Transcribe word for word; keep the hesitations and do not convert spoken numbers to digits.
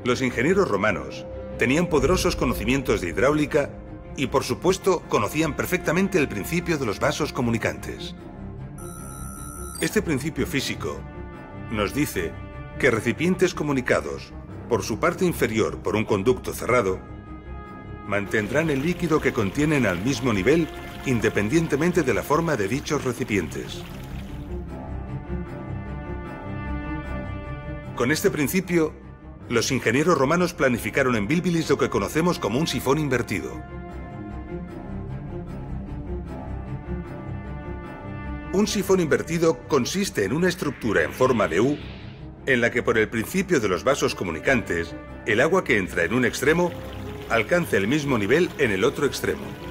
Los ingenieros romanos tenían poderosos conocimientos de hidráulica y, por supuesto, conocían perfectamente el principio de los vasos comunicantes. Este principio físico nos dice que recipientes comunicados por su parte inferior por un conducto cerrado mantendrán el líquido que contienen al mismo nivel independientemente de la forma de dichos recipientes. Con este principio, los ingenieros romanos planificaron en Bilbilis lo que conocemos como un sifón invertido. Un sifón invertido consiste en una estructura en forma de U en la que por el principio de los vasos comunicantes, el agua que entra en un extremo alcanza el mismo nivel en el otro extremo.